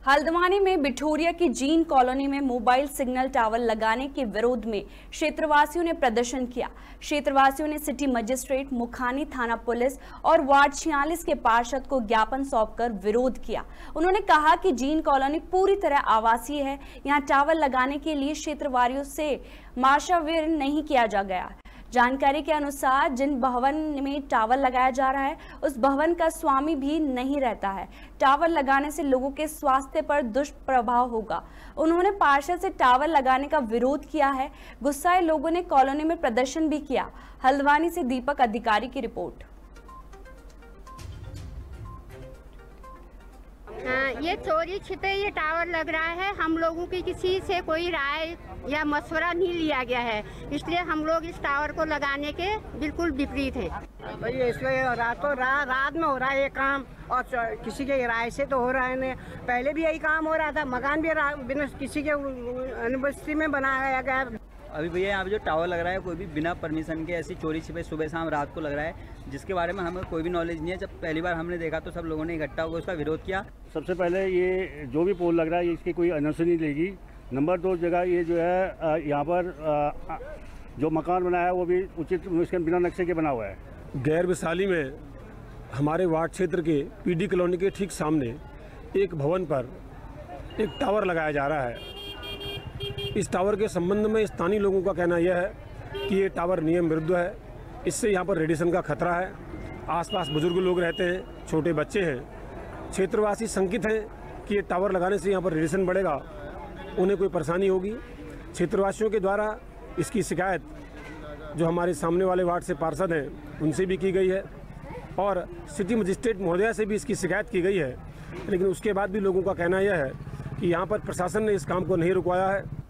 हल्द्वानी में बिठूरिया की जीन कॉलोनी में मोबाइल सिग्नल टावर लगाने के विरोध में क्षेत्रवासियों ने प्रदर्शन किया। क्षेत्रवासियों ने सिटी मजिस्ट्रेट, मुखानी थाना पुलिस और वार्ड 46 के पार्षद को ज्ञापन सौंपकर विरोध किया। उन्होंने कहा कि जीन कॉलोनी पूरी तरह आवासीय है, यहां टावर लगाने के लिए क्षेत्रवासियों से माशावर नहीं किया जा गया। जानकारी के अनुसार जिन भवन में टावर लगाया जा रहा है उस भवन का स्वामी भी नहीं रहता है। टावर लगाने से लोगों के स्वास्थ्य पर दुष्प्रभाव होगा। उन्होंने पार्षद से टावर लगाने का विरोध किया है। गुस्साए लोगों ने कॉलोनी में प्रदर्शन भी किया। हल्द्वानी से दीपक अधिकारी की रिपोर्ट। ये चोरी छिपे ये टावर लग रहा है। हम लोगों की किसी से कोई राय या मशवरा नहीं लिया गया है, इसलिए हम लोग इस टावर को लगाने के बिल्कुल विपरीत है। भाई इसलिए रात में हो रहा है ये काम, और किसी के राय से तो हो रहा है नहीं। पहले भी यही काम हो रहा था, मकान भी बिना किसी के अनुपस्थिति में बनाया गया। अभी भैया यहाँ पे जो टावर लग रहा है कोई भी बिना परमिशन के ऐसी चोरी छिपे सुबह शाम रात को लग रहा है, जिसके बारे में हमें कोई भी नॉलेज नहीं है। जब पहली बार हमने देखा तो सब लोगों ने इकट्ठा होकर उसका विरोध किया। सबसे पहले ये जो भी पोल लग रहा है इसकी कोई एनओसी नहीं लेगी। नंबर 2 जगह ये जो है यहाँ पर जो मकान बनाया है वो भी उचित इसके बिना नक्शे के बना हुआ है। गैर विशाली में हमारे वार्ड क्षेत्र के पीडी कॉलोनी के ठीक सामने एक भवन पर एक टावर लगाया जा रहा है। इस टावर के संबंध में स्थानीय लोगों का कहना यह है कि ये टावर नियम विरुद्ध है। इससे यहाँ पर रेडिएशन का खतरा है। आसपास बुजुर्ग लोग रहते हैं, छोटे बच्चे हैं। क्षेत्रवासी शंकित हैं कि ये टावर लगाने से यहाँ पर रेडिएशन बढ़ेगा, उन्हें कोई परेशानी होगी। क्षेत्रवासियों के द्वारा इसकी शिकायत जो हमारे सामने वाले वार्ड से पार्षद हैं उनसे भी की गई है और सिटी मजिस्ट्रेट महोदया से भी इसकी शिकायत की गई है। लेकिन उसके बाद भी लोगों का कहना यह है कि यहाँ पर प्रशासन ने इस काम को नहीं रुकवाया है।